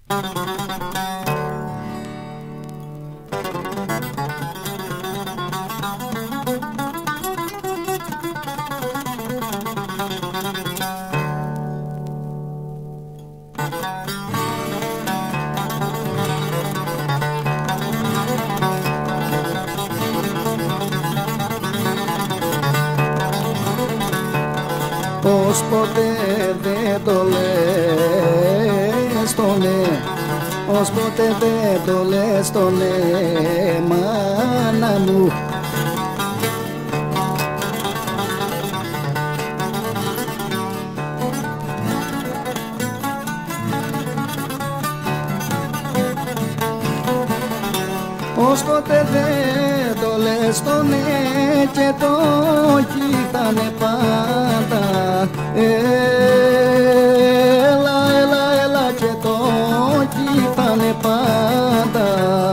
Πως ποτέ δεν το λες, το ναι, πως ποτέ δεν το λες, το ναι, μάνα μου. Πως ποτέ δεν το λες, το ναι, και το όχι θα είναι πάντα. Έλα, έλα, έλα, και το όχι θα είναι πάντα.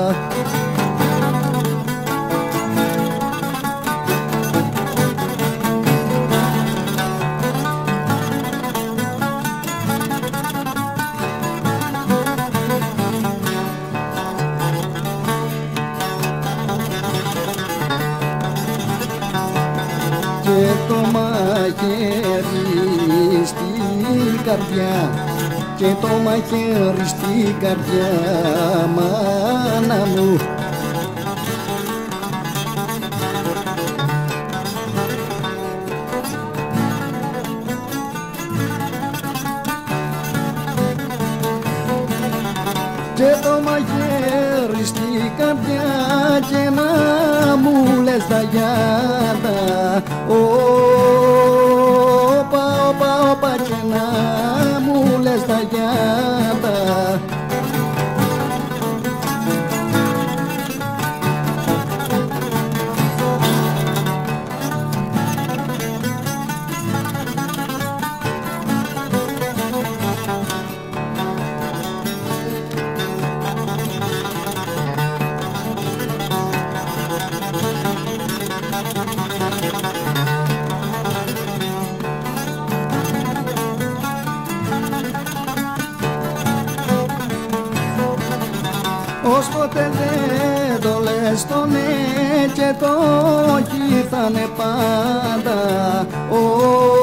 Και το μαχαίρι στην καρδιά, και το μαχαίρι στην καρδιά, μάνα μου. Και το μαχαίρι στην καρδιά, και να μου λες τα γιάτα. Όπα, όπα, όπα, και να μου λες τα γιάτα. Ως ποτέ δεν το λες, το ναι, και το όχι θα είναι πάντα.